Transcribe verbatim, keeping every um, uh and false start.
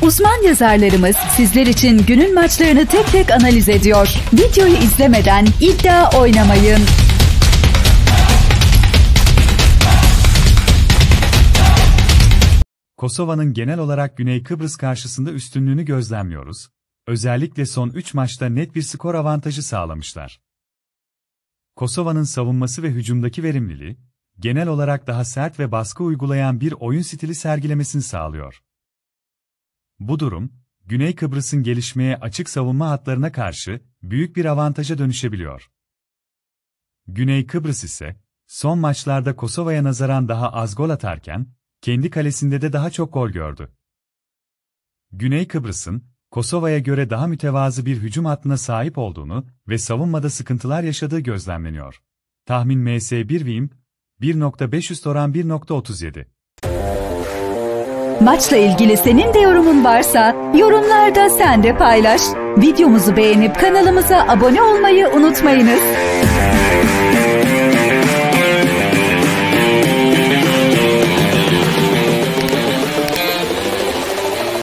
Uzman yazarlarımız sizler için günün maçlarını tek tek analiz ediyor. Videoyu izlemeden iddia oynamayın. Kosova'nın genel olarak Güney Kıbrıs karşısında üstünlüğünü gözlemliyoruz. Özellikle son üç maçta net bir skor avantajı sağlamışlar. Kosova'nın savunması ve hücumdaki verimliliği, genel olarak daha sert ve baskı uygulayan bir oyun stili sergilemesini sağlıyor. Bu durum, Güney Kıbrıs'ın gelişmeye açık savunma hatlarına karşı büyük bir avantaja dönüşebiliyor. Güney Kıbrıs ise, son maçlarda Kosova'ya nazaran daha az gol atarken, kendi kalesinde de daha çok gol gördü. Güney Kıbrıs'ın, Kosova'ya göre daha mütevazı bir hücum hattına sahip olduğunu ve savunmada sıkıntılar yaşadığı gözlemleniyor. Tahmin M S bir Vim, bir nokta beş üst oran bir nokta otuz yedi. Maçla ilgili senin de yorumun varsa, yorumlarda sen de paylaş. Videomuzu beğenip kanalımıza abone olmayı unutmayınız.